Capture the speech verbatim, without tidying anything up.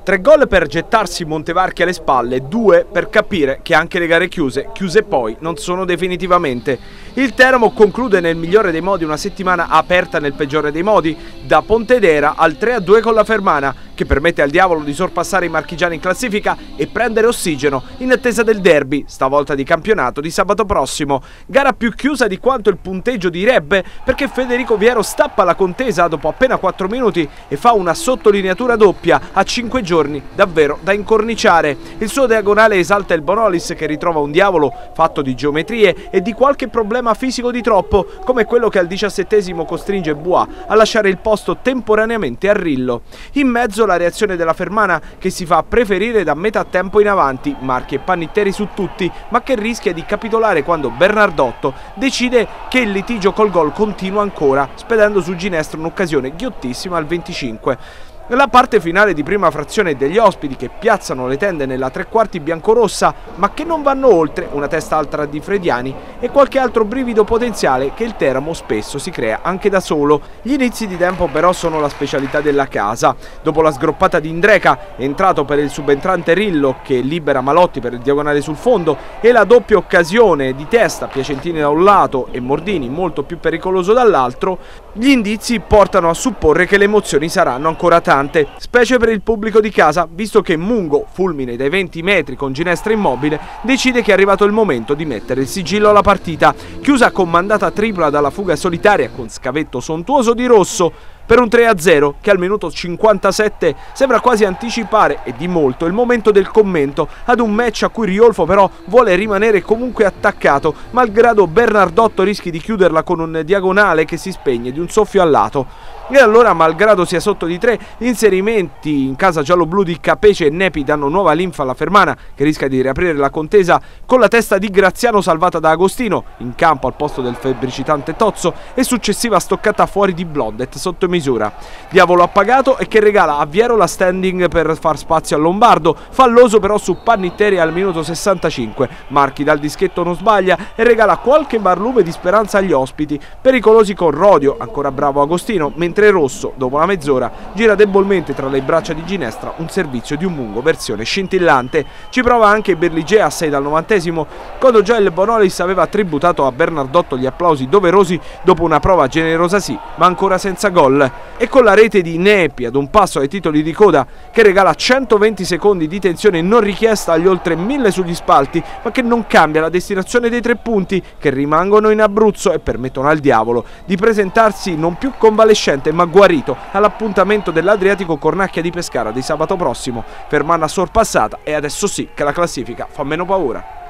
Tre gol per gettarsi Montevarchi alle spalle, due per capire che anche le gare chiuse, chiuse poi, non sono definitivamente. Il Teramo conclude nel migliore dei modi una settimana aperta nel peggiore dei modi, da Pontedera al tre a due con la Fermana, che permette al Diavolo di sorpassare i marchigiani in classifica e prendere ossigeno in attesa del derby, stavolta di campionato, di sabato prossimo. Gara più chiusa di quanto il punteggio direbbe, perché Federico Viero stappa la contesa dopo appena quattro minuti e fa una sottolineatura doppia a cinque giorni davvero da incorniciare. Il suo diagonale esalta il Bonolis, che ritrova un Diavolo fatto di geometrie e di qualche problema fisico di troppo, come quello che al diciassettesimo costringe Bois a lasciare il posto temporaneamente a Rillo. In mezzo la reazione della Fermana, che si fa preferire da metà tempo in avanti, marchi e pannitteri su tutti, ma che rischia di capitolare quando Bernardotto decide che il litigio col gol continua ancora, spedendo su Ginestra un'occasione ghiottissima al venticinque. La parte finale di prima frazione degli ospiti, che piazzano le tende nella tre quarti biancorossa ma che non vanno oltre, una testa alta di Frediani e qualche altro brivido potenziale che il Teramo spesso si crea anche da solo. Gli inizi di tempo però sono la specialità della casa. Dopo la sgroppata di Indreca, entrato per il subentrante Rillo che libera Malotti per il diagonale sul fondo, e la doppia occasione di testa, Piacentini da un lato e Mordini molto più pericoloso dall'altro, gli indizi portano a supporre che le emozioni saranno ancora tante, specie per il pubblico di casa, visto che Mungo, fulmine dai venti metri con Ginestra immobile, decide che è arrivato il momento di mettere il sigillo alla partita, chiusa con mandata tripla dalla fuga solitaria con scavetto sontuoso di Rosso, per un tre a zero che al minuto cinquantasette sembra quasi anticipare, e di molto, il momento del commento ad un match a cui Riolfo però vuole rimanere comunque attaccato, malgrado Bernardotto rischi di chiuderla con un diagonale che si spegne di un soffio al lato. E allora, malgrado sia sotto di tre, gli inserimenti in casa giallo-blu di Capece e Nepi danno nuova linfa alla Fermana, che rischia di riaprire la contesa con la testa di Graziano salvata da Agostino, in campo al posto del febbricitante Tozzo, e successiva stoccata fuori di Blondet sotto misura. Diavolo appagato e che regala a Viero la standing per far spazio a Lombardo, falloso però su Pannitteri al minuto sessantacinque. Marchi dal dischetto non sbaglia e regala qualche barlume di speranza agli ospiti, pericolosi con Rodio, ancora bravo Agostino, mentre Rosso, dopo una mezz'ora, gira debolmente tra le braccia di Ginestra un servizio di un Mungo versione scintillante. Ci prova anche Berligea a sei dal novantesimo, quando già il Bonolis aveva tributato a Bernardotto gli applausi doverosi dopo una prova generosa sì, ma ancora senza gol. E con la rete di Nepi ad un passo ai titoli di coda, che regala centoventi secondi di tensione non richiesta agli oltre mille sugli spalti, ma che non cambia la destinazione dei tre punti, che rimangono in Abruzzo e permettono al Diavolo di presentarsi non più convalescente ma guarito all'appuntamento dell'Adriatico Cornacchia di Pescara di sabato prossimo. Fermana sorpassata, e adesso sì che la classifica fa meno paura.